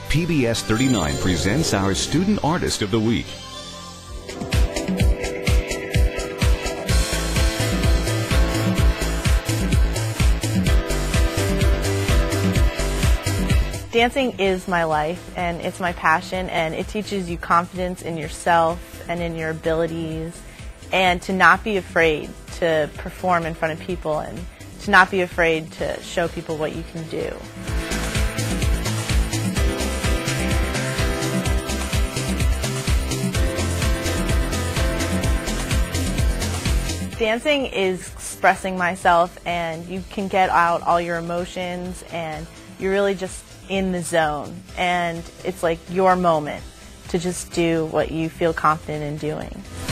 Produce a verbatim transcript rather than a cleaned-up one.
P B S thirty-nine presents our Student Artist of the Week. Dancing is my life, and it's my passion, and it teaches you confidence in yourself and in your abilities, and to not be afraid to perform in front of people, and to not be afraid to show people what you can do. Dancing is expressing myself, and you can get out all your emotions, and you're really just in the zone, and it's like your moment to just do what you feel confident in doing.